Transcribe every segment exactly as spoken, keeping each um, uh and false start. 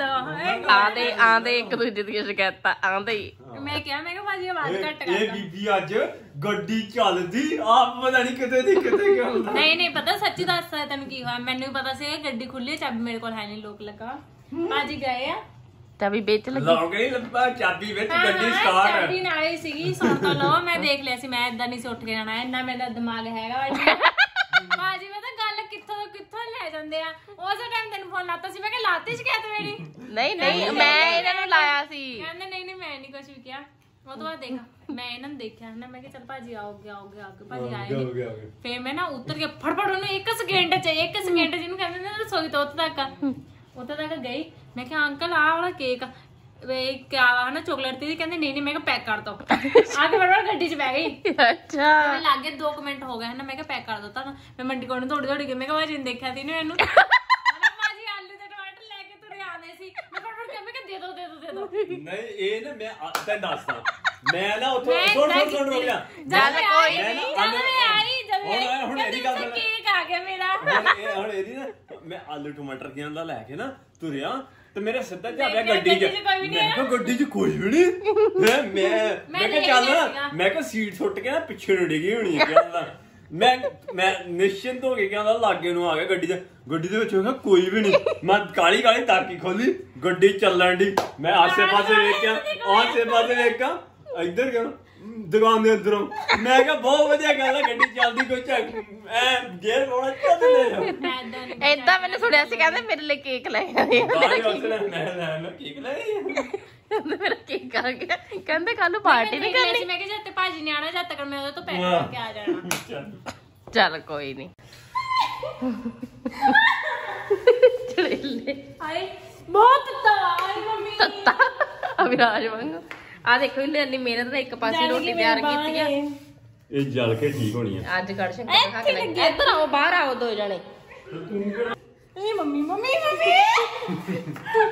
दो आंदे आंदे एक दूजे दी शिकायतां आंदे ही मैं क्या मैं कहा भाजी आवाज घट कर ये बीबी अज गड्डी चलदी आप पता नहीं किते दी किते क्यों ਹੁੰਦਾ नहीं नहीं पता सच्ची दस तेन की हुआ मैनू भी पता सी गड्डी खुली चाबी मेरे को है नहीं लोक लगा भाजी गए आ चाबी बेच लगी लोग ही लंबा चाबी ਵਿੱਚ ਗੱਡੀ ਸਟਾਰਟ ਚਾਬੀ ਨਾਲ ਹੀ ਸੀਗੀ ਸੁਣ ਤਾਂ ਲਓ ਮੈਂ ਦੇਖ ਲਿਆ ਸੀ ਮੈਂ ਇਦਾਂ ਨਹੀਂ ਸੀ ਉੱਠ ਕੇ ਜਾਣਾ ਇੰਨਾ ਮੇਰਾ ਦਿਮਾਗ ਹੈਗਾ ਭਾਜੀ ਮੈਂ ਤਾਂ ਗੱਲ ਕਿੱਥੋਂ ਕਿੱਥੋਂ ਲੈ ਜਾਂਦੇ ਆ ਉਸੇ ਟਾਈਮ ਤੈਨੂੰ ਫੋਨ ਲਾਤਾ ਸੀ ਮੈਂ ਕਿ ਲਾਤੀ ਸ਼ਿਕਾਇਤ ਮੇਰੀ ਨਹੀਂ ਨਹੀਂ ਮੈਂ ਇਹਨਾਂ ਨੂੰ ਲਾਇਆ ਸੀ ਕਹਿੰਦੇ ਨਹੀਂ ਨਹੀਂ ਮੈਂ ਨਹੀਂ ਕੁਝ ਵੀ ਕਿਹਾ ਉਹ ਤੋਂ ਬਾਅਦ ਦੇਖ ਮੈਂ ਇਹਨਾਂ ਨੂੰ ਦੇਖਿਆ ਨਾ ਮੈਂ ਕਿਹਾ ਚੱਲ ਭਾਜੀ ਆਓਗੇ ਆਓਗੇ ਆਓਗੇ ਭਾਜੀ ਆਏ ਨਹੀਂ ਫੇਰ ਮੈਂ ਨਾ ਉੱਤਰ ਕੇ ਫੜਫੜ ਉਹਨੂੰ ਇੱਕ ਸਕਿੰਟ ਚ ਇੱਕ ਸਕਿੰਟ ਜਿਹਨੂੰ ਕਹਿੰਦੇ ਨੇ ਰਸੋਈ ਤੋਂ ਉੱਥੇ ਤੱਕ ਉੱਥੇ ਤੱਕ ਗਈ ਮੈਂ ਕਿਹਾ ਅੰਕਲ ਆਹ ਵਾਲਾ ਕੇਕ ਵੇ ਕਿਆ ਵਾ ਨਾ ਚੋਕਲੇਟ ਦੀ ਕਹਿੰਦੇ ਨਹੀਂ ਨਹੀਂ ਮੈਂ ਕਿਹਾ ਪੈਕ ਕਰ ਦੋ ਆ ਕੇ ਫਟਾਫਟ ਗੱਡੀ ਚ ਬਹਿ ਗਈ ਅੱਛਾ ਮੈਂ ਲਾਗੇ ਦੋ ਮਿੰਟ ਹੋ ਗਏ ਨਾ ਮੈਂ ਕਿਹਾ ਪੈਕ ਕਰ ਦਿੱਤਾ ਨਾ ਮੈਂ ਮੰਡੀ ਕੋਲ ਨੂੰ ਦੌੜੀ ਦੌੜੀ ਗਈ ਮੈਂ ਕਿਹਾ ਭਾਜੀ ਨੇ ਦੇਖਿਆ ਸੀ ਨਾ ਇਹਨੂੰ ਭਾਜੀ ਆਲੂ ਤੇ ਟਮਾਟਰ ਲੈ ਕੇ ਤੁਰੇ ਆਉਂਦੇ ਸੀ ਮੈਂ ਫਟਾਫਟ ਕਿਹਾ ਮੈਂ ਕਿਹਾ ਦੇ ਦੋ ਦੇ ਦੋ ਦੇ ਦੋ ਨਹੀਂ ਇਹ ਨਾ ਮੈਂ ਤੈਨੂੰ ਦੱਸਦਾ ਮੈਂ ਨਾ ਉੱਥੋਂ ਸੁਣ ਸੁਣ ਸੁਣ ਹੋ ਗਿਆ ਜਦ ਕੋਈ ਨਹੀਂ ਜਦ ਮੈਂ ਆਈ ਜਦ ਮੈਂ ਹੁਣ ਇਹਦੀ ਗੱਲ ਕੇਕ ਆ ਗਿਆ ਮੇਰਾ ਇਹ ਹੁਣ ਇਹਦੀ ਨਾ ਮੈਂ ਆਲੂ ਟਮਾਟਰ ਕਿਆਂ ਦਾ ਲੈ ਕੇ ਨਾ ਤੁਰਿਆ ਤੇ ਮੇਰੇ ਸਿੱਧਾ ਝਾੜਿਆ ਗੱਡੀ 'ਚ ਮੈਂ ਕਿਹਾ ਗੱਡੀ 'ਚ ਕੋਈ ਵੀ ਨਹੀਂ ਮੈਂ ਮੈਂ ਕਿਹਾ ਚੱਲ ਮੈਂ ਕਿਹਾ ਸੀਟ ਸੁੱਟ ਕੇ ਨਾ ਪਿੱਛੇ ਨੂੰ ਡਿੱਗੀ ਹੋਣੀ ਹੈ ਕਹਿੰਦਾ ਮੈਂ ਮੈਂ ਨਿਸ਼ਚਿੰਤ ਹੋ ਕੇ ਕਹਿੰਦਾ ਲਾਗੇ ਨੂੰ ਆ ਗਿਆ ਗੱਡੀ 'ਚ ਗੱਡੀ ਦੇ ਵਿੱਚ ਹੋਗਾ ਕੋਈ ਵੀ ਨਹੀਂ ਮੈਂ ਕਾਲੀ ਕਾਲੀ ਤਾਕੀ ਖੋਲੀ ਗੱਡੀ ਚੱਲਣ ਦੀ ਮੈਂ ਆਸੇ ਪਾਸੇ ਵੇਖਿਆ ਆਸੇ ਪਾਸੇ ਵੇਖਾਂ ਇੱਧਰ ਕਿਉਂ ਦੁਕਾਨ ਦੇ ਅੰਦਰੋਂ ਮੈਂ ਕਿਹਾ ਬਹੁਤ ਵਧੀਆ ਗੱਲ ਹੈ ਗੱਡੀ ਚੱਲਦੀ ਕੋਈ ਚੱਕ ਐ ਗੇਅਰ ਪਾਉਣਾ ਚੱਲਦੇ ਏਦਾਂ ਮੈਨੂੰ ਸੁਣਿਆ ਸੀ ਕਹਿੰਦੇ ਮੇਰੇ ਲਈ ਕੇਕ ਲੈ ਆਏ ਮੈਂ ਕੇਕ ਲੈ ਮੇਰਾ ਕੇਕ ਆ ਗਿਆ ਕਹਿੰਦੇ ਕੱਲ ਨੂੰ ਪਾਰਟੀ ਨਹੀਂ ਕਰਨੀ ਮੈਂ ਕਿਹਾ ਜਦ ਤੇ ਭਾਜੀ ਨੇ ਆਣਾ ਜਦ ਤੱਕ ਮੈਂ ਉਹਦੇ ਤੋਂ ਪੈਕ ਕਰਕੇ ਆ ਜਾਣਾ ਚੱਲ ਕੋਈ ਨਹੀਂ ਚੜੇਲੇ ਹਾਏ ਬਹੁਤ ਤਵਾਈ ਮੰਮੀ ਤੱਤਾ ਅਭਿਰਾਜ ਵਾਂਗ ਆ ਦੇਖੋ ਇਹਨੇ ਇੰਨੀ ਮਿਹਨਤ ਨਾਲ ਇੱਕ ਪਾਸੇ ਰੋਟੀ ਤਿਆਰ ਕੀਤੀ ਆ ਇਹ ਜਲ ਕੇ ਠੀਕ ਹੋਣੀ ਆ ਅੱਜ ਗੜ ਸ਼ੰਕਰ ਖਾ ਕੇ ਲੱਗੇ ਇੱਧਰ ਆਓ ਬਾਹਰ ਆਓ ਦੋ ਜਣੇ ਇਹ ਮੰਮੀ ਮੰਮੀ ਮੰਮੀ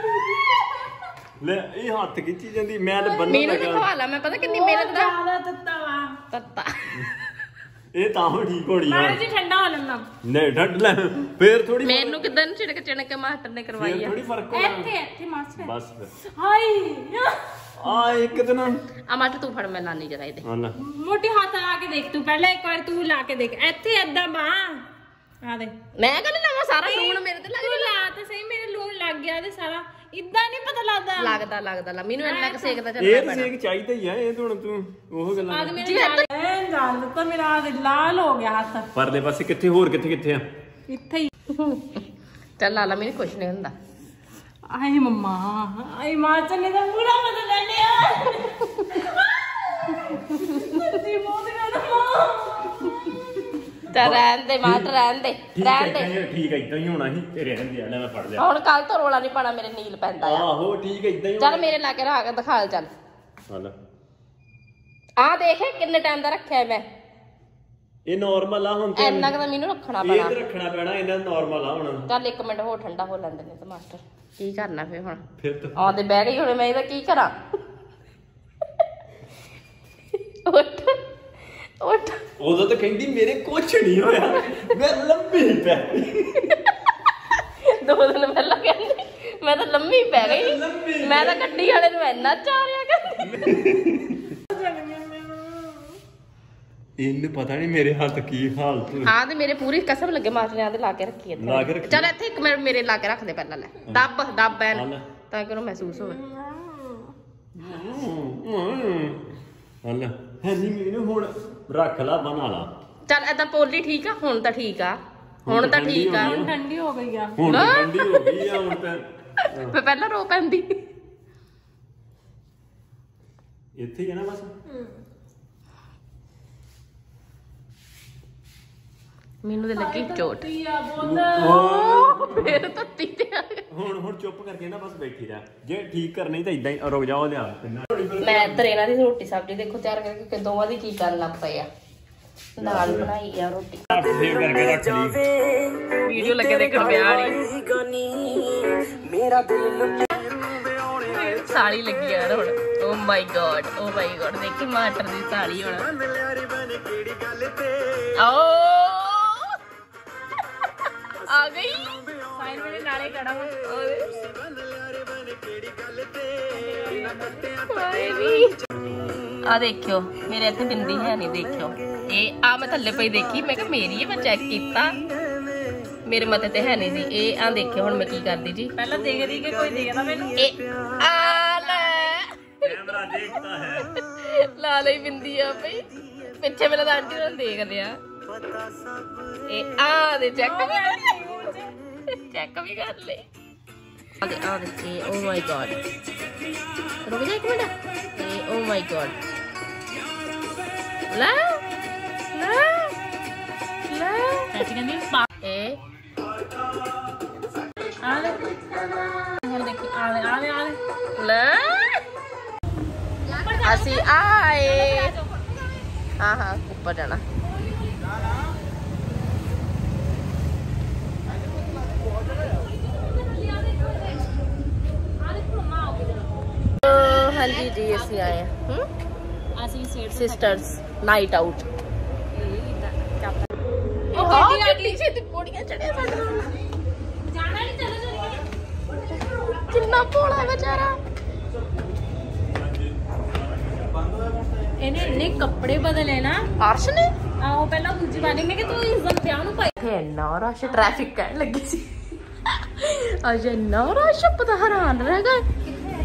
ਲੈ ਇਹ ਹੱਥ ਖਿੱਚੀ ਜਾਂਦੀ ਮੈਂ ਤੇ ਬੰਨਣ ਮੈਨੂੰ ਤਾਂ ਖਵਾ ਲਾ ਮੈਂ ਪਤਾ ਕਿੰਨੀ ਮਿਹਨਤ ਦਾ ਜ਼ਿਆਦਾ ਤੱਤਾ ਵਾ ਤੱਤਾ ਇਹ ਤਾਂ ਹੁਣ ਠੀਕ ਹੋਣੀ ਆ ਮਾਰ ਜੀ ਠੰਡਾ ਹੋ ਲੈਣਾ ਨਹੀਂ ਠੰਡ ਲੈ ਫੇਰ ਥੋੜੀ ਮੈਨੂੰ ਕਿਦਾਂ ਛਿੜਕ ਛਿੜਕ ਮਾਸਟਰ ਨੇ ਕਰਵਾਈ ਫੇਰ ਆ ਥੋੜੀ ਫਰਕ ਹੋਣਾ ਇੱਥੇ ਇੱਥੇ ਮਾਸ ਬਸ ਫਿਰ ਹਾਏ ਆ ਇੱਕ ਦਿਨ ਆ ਮਾਸਟਰ ਤੂੰ ਫੜ ਮੈਂ ਲਾਨੀ ਜਰਾ ਇਹਦੇ ਹਾਂ ਨਾ ਮੋਟੀ ਹੱਥ ਲਾ ਕੇ ਦੇਖ ਤੂੰ ਪਹਿਲਾਂ ਇੱਕ ਵਾਰ ਤੂੰ ਲਾ ਕੇ ਦੇਖ ਇੱਥੇ ਏਦਾਂ ਬਾਹ ਆ ਦੇ ਮੈਂ ਕਹਿੰਦੀ ਲਾਵਾਂ ਸਾਰਾ ਲੂਣ ਮੇਰੇ ਤੇ ਲੱਗ ਤੂੰ ਲਾ ਤੇ ਸਹੀ ਮੇਰੇ ਲੂਣ ਲੱਗ ਗਿਆ ਤੇ ਸਾਰਾ ਇਦਾਂ ਨਹੀਂ ਪਤਾ ਲੱਗਦਾ ਲੱਗਦਾ ਲੱਗਦਾ ਲਾ ਮੈਨੂੰ ਇੰਨਾ ਕਿ ਸੇਕਦਾ ਚੱਲਣਾ ਇਹ ਪੈਣਾ ਸੇਕ ਚਾਹੀਦਾ ਹੀ ਆ ਇਹ ਤਾਂ ਹੁਣ ਤੂੰ ਉਹ ਗੱਲਾਂ ਆਦਮੀ ਨੇ ਐ ਜਾਨ ਦਿੱਤਾ ਮੇਰਾ ਆ ਲਾਲ ਹੋ ਗਿਆ ਹੱਥ ਪਰਲੇ ਪਾਸੇ ਕਿੱਥੇ ਹੋਰ ਕਿੱਥੇ ਕਿੱਥੇ ਆ ਇੱਥੇ ਹੀ ਚੱਲ ਲਾ ਲਾ ਮੈਨੂੰ ਕੁਛ ਨਹੀਂ ਹੁੰਦਾ ਆਏ ਮੰਮਾ ਆਏ ਮਾਂ ਚੰਨੇ ਦਾ ਪੂਰਾ ਬਦਲ ਲੈ ਲਿਆ ਤੇ ਮੋਦ ਕਰ ਮਾਂ ਚੱਲ ਰਹਿਣ ਦੇ ਮਾਸਟਰ ਰਹਿਣ ਦੇ ਰਹਿਣ ਦੇ ਠੀਕ ਹੈ ਇਦਾਂ ਹੀ ਹੋਣਾ ਸੀ ਤੇ ਰਹਿਣ ਦੇ ਲੈ ਮੈਂ ਫੜ ਲਿਆ ਹੁਣ ਕੱਲ ਤੋਂ ਰੋਲਾ ਨਹੀਂ ਪਾਣਾ ਮੇਰੇ ਨੀਲ ਪੈਂਦਾ ਆ ਆਹੋ ਠੀਕ ਹੈ ਇਦਾਂ ਹੀ ਚੱਲ ਮੇਰੇ ਲਾ ਕੇ ਰੱਖ ਕੇ ਦਿਖਾ ਚੱਲ ਚੱਲ ਆ ਦੇਖੇ ਕਿੰਨੇ ਟਾਈਮ ਦਾ ਰੱਖਿਆ ਮੈਂ ਇਹ ਨਾਰਮਲ ਆ ਹੁਣ ਤੇ ਇੰਨਾ ਕੁ ਮੈਨੂੰ ਰੱਖਣਾ ਇਹ ਪੈਣਾ ਤੇ ਰੱਖਣਾ ਪੈਣਾ ਇਹਨਾਂ ਨਾਰਮਲ ਆ ਹੁਣ ਚੱਲ ਇੱਕ ਮਿੰਟ ਹੋਰ ਠੰਡਾ ਹੋ ਲੈਂਦੇ ਨੇ ਤੇ ਮਾਸਟਰ ਕੀ ਕਰਨਾ ਫੇਰ ਹੁਣ ਫਿਰ ਤਾਂ ਆਉਂਦੇ ਬਹਿ ਗਈ ਹੁਣ ਮੈਂ ਇਹਦਾ ਕੀ ਕਰਾਂ ਉੱਠ ਉੱਠ ਉਦੋਂ ਤਾਂ ਕਹਿੰਦੀ ਮੇਰੇ ਕੁਛ ਨਹੀਂ ਹੋਇਆ ਮੈਂ ਲੰਬੀ ਪੈ ਦੋ ਦਿਨ ਪਹਿਲਾਂ ਕਹਿੰਦੀ ਮੈਂ ਤਾਂ ਲੰਮੀ ਪੈ ਗਈ ਮੈਂ ਤਾਂ ਗੱਡੀ ਵਾਲੇ ਨੂੰ ਇੰਨਾ ਚਾਰਿਆ ਕਰਦੀ ਇਹਨੂੰ ਪਤਾ ਨਹੀਂ ਮੇਰੇ ਹੱਥ ਕੀ ਹਾਲਤ ਹਾਂ ਤੇ ਮੇਰੇ ਪੂਰੀ ਕਸਮ ਲੱਗੇ ਮਾਸਟਰ ਨੇ ਆਦੇ ਲਾ ਕੇ ਰੱਖੀ ਇੱਥੇ ਲਾ ਕੇ ਰੱਖੀ ਚੱਲ ਇੱਥੇ ਇੱਕ ਮਿੰਟ ਮੇਰੇ ਲਾ ਕੇ ਰੱਖ ਦੇ ਪਹਿਲਾਂ ਲੈ ਦੱਬ ਦੱਬ ਐਨ ਤਾਂ ਕਿ ਉਹਨੂੰ ਮਹਿਸੂਸ ਹੋਵੇ ਹੱਲ ਹੈ ਨਹੀਂ ਮੈਨੂੰ ਹੁਣ ਰੱਖ ਲਾ ਬਣਾ ਲਾ ਚੱਲ ਏਦਾਂ ਪੋਲੀ ਠੀਕ ਆ ਹੁਣ ਤਾਂ ਠੀਕ ਆ ਹੁਣ ਤਾਂ ਠੀਕ ਆ ਹੁਣ ਠੰਡੀ ਹੋ ਗਈ ਆ ਹੁਣ ਠੰਡੀ ਹੋ ਗਈ ਆ ਹੁਣ ਤਾਂ ਫੇ ਪਹਿਲਾਂ ਰੋ ਪੈਂਦੀ ਇੱਥੇ ਹੀ ਆ ਨਾ ਬਸ ਮੈਨੂੰ ਤੇ ਲੱਗੀ ਚੋਟ ਆ ਬੋਲ ਫੇਰ ਤੱਤੀ ਤੇ ਆ ਹੁਣ ਹੁਣ ਚੁੱਪ ਕਰਕੇ ਨਾ ਬਸ ਬੈਠੀ ਰਹਿ ਜੇ ਠੀਕ ਕਰਨੀ ਤਾਂ ਇਦਾਂ ਹੀ ਰੁਕ ਜਾਓ ਲਿਆ ਮੈਂ ਇੱਧਰ ਇਹਨਾਂ ਦੀ ਰੋਟੀ ਸਬਜ਼ੀ ਦੇਖੋ ਤਿਆਰ ਕਰਕੇ ਦੋਵਾਂ ਦੀ ਕੀ ਕਰਨ ਲੱਗ ਪਏ ਆ ਨਾਲ ਬਣਾਈ ਆ ਰੋਟੀ ਸੇਵ ਕਰਕੇ ਰੱਖ ਲਈ ਵੀਡੀਓ ਲੱਗੇ ਦੇਖਣ ਵਿਆਹ ਵਾਲੀ ਮੇਰਾ ਦਿਲ ਸਾਲੀ ਲੱਗੀ ਯਾਰ ਹੁਣ ਓ ਮਾਈ ਗॉड ਓ ਮਾਈ ਗॉड ਦੇਖੀ ਮਾਟਰ ਦੀ ਸਾਲੀ ਹੁਣ ਓ ਆ ਗਈ ਸਾਈਨ ਮੇਰੇ ਨਾਲੇ ਕੜਾ ਆ ਦੇਖਿਓ ਮੇਰੇ ਇੱਥੇ ਬਿੰਦੀ ਹੈ ਨਹੀਂ, ਦੇਖਿਓ ਇਹ ਆ ਮੈਂ ਥੱਲੇ ਪਈ ਦੇਖੀ, ਮੈਂ ਕਿਹਾ ਮੇਰੀ ਹੈ, ਮੈਂ ਚੈੱਕ ਕੀਤਾ ਮੇਰੇ ਮਤੇ ਤੇ ਹੈ ਨਹੀਂ ਸੀ ਇਹ। ਆ ਦੇਖਿਓ ਹੁਣ ਮੈਂ ਕੀ ਕਰਦੀ ਜੀ, ਪਹਿਲਾਂ ਦੇਖਦੀ ਕਿ ਕੋਈ ਦੇਖਦਾ ਮੈਨੂੰ। ਇਹ ਆ ਲੈ ਕੈਮਰਾ ਦੇਖਦਾ ਹੈ, ਲਾ ਲਈ ਬਿੰਦੀ ਆ ਪਈ ਪਿੱਛੇ ਮੇਰਾ ਤਾਂ ਆਂਟੀ ਨੂੰ ਦੇਖ ਲਿਆ। ਇਹ ਆ ਦੇ ਚੈੱਕ ਵੀ ਕਰ ਲੈ, ਚੈੱਕ ਵੀ ਕਰ ਲੈ। ਆ ਦੇ ਆ ਦੇ ਓ ਮਾਈ ਗॉड, ਰੁਕ ਜਾ ਇੱਕ ਮਿੰਟ। ਇਹ ਓ ਮਾਈ ਗॉड, ਲੈ ਲੈ ਲੈ ਚਾਚੀ ਕਹਿੰਦੀ ਇਹ ਆ ਲੈ ਹੁਣ ਦੇਖੀ, ਆ ਲੈ ਆ ਲੈ ਆ ਲੈ ਲੈ ਅਸੀਂ ਆਏ। ਹਾਂ ਹਾਂ ਉੱਪਰ ਜਾਣਾ। ਹਾਂਜੀ ਜੀ ਅਸੀਂ ਆਏ ਹਾਂ ਅਸੀਂ ਸੀਟ ਸਿਸਟਰਸ ਨਾਈਟ ਆਊਟ। ਜਾਣਾ ਨਹੀਂ, ਚਲੋ ਚਲੋ। ਕਿੰਨਾ ਭੋਲਾ ਵਿਚਾਰਾ। ਇਹਨੇ ਇੰਨੇ ਕੱਪੜੇ ਬਦਲੇ ਨਾ ਅਰਸ਼ ਨੇ ਆਹੋ, ਪਹਿਲਾਂ ਦੂਜੀ ਵਾਰੀ ਮੈਂ ਕਿ ਤੂੰ ਇਸ ਦਿਨ ਵਿਆਹ ਨੂੰ ਪਾਈ। ਇੱਥੇ ਇੰਨਾ ਰਸ਼, ਟ੍ਰੈਫਿਕ ਕਹਿਣ ਲੱਗੀ ਸੀ ਅੱਜ ਇੰਨਾ ਰਸ਼, ਪਤਾ ਹੈਰਾਨ ਰਹਿ ਗਏ।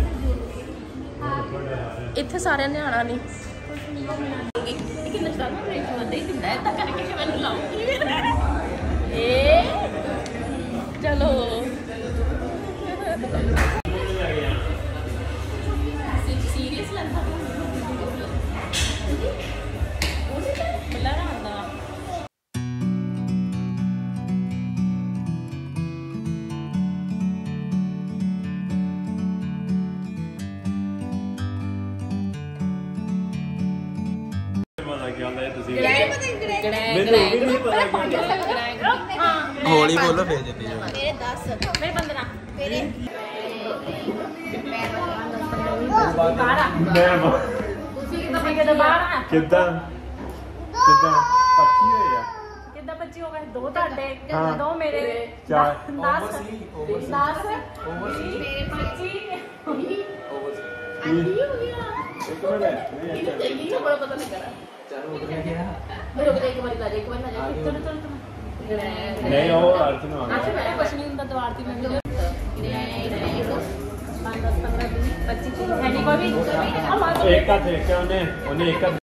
ਇੱਥੇ ਸਾਰਿਆਂ ਨੇ ਆਣਾ ਨਹੀਂ। ਕਿੰਨਾ ਸਟਾਰਟ ਹੋ ਰਿਹਾ ਹੈ, ਦੇਖ ਕਿੰਨਾ ਇੱਦਾਂ ਕਰਕੇ ਕਿ ਮੈਨੂੰ ਲਾਉਂਗੀ ਏ ਚਲੋ। ਸੀਰੀਅਸ ਲੱਗਦਾ ਬੁਲਾ ਰਹਾ ਹੁੰਦਾ। ਪਤਾ ਕੀ ਹੁੰਦਾ ਤੁਸੀਂ ਗੜੈਂ ਮੈਨੂੰ ਇਹ ਵੀ ਨਹੀਂ ਪਤਾ ਕੀ ਹੁੰਦਾ। ਹੌਲੀ ਬੋਲੋ ਫੇਰ ਜੰਨੀ ਜਾ। ਮੇਰੇ ਦਸ ਮੇਰੇ ਪੰਦਰਾਂ ਮੇਰੇ ਮੈਂ ਤੁਸੀਂ ਕਿਦੋਂ ਬਾਹਰ ਆ? ਕਿੱਦਾਂ ਕਿੱਦਾਂ ਪੱਚੀ ਹੋਏ ਆ ਕਿੱਦਾਂ ਬੱਚੇ ਹੋ ਗਏ? ਦੋ ਤੁਹਾਡੇ, ਹਾਂ। ਦੋ ਮੇਰੇ, ਚਾਰ। ਦਸ ਦਸ ਮੇਰੇ ਪੱਚੀ ਇੱਕ ਮਿੰਟ ਨਹੀਂ ਅੱਛਾ ਇਹ ਬੜਾ ਪਤਾ ਲੱਗਾ ਚਲੋ ਰੁਕ ਜਾ ਇੱਕ ਵਾਰੀ ਲਾ ਦੇ, ਇੱਕ ਵਾਰੀ ਲਾ ਦੇ। ਚਲੋ ਚਲੋ ਚਲੋ। ਨਹੀਂ ਉਹ ਅਰਥ ਨਾ ਅੱਛਾ ਮੈਂ ਕੁਛ ਨਹੀਂ ਹੁੰਦਾ, ਦਵਾਰ ਦੀ ਮੈਂ ਪੰਜ ਦਸ ਪੰਦਰਾਂ ਵੀਹ ਪੱਚੀ ਹੈ ਨਹੀਂ ਕੋਈ ਵੀ। ਇੱਕ ਹੱਥ ਦੇਖਿਆ ਉਹਨੇ ਉਹਨੇ ਇੱਕ ਹੱਥ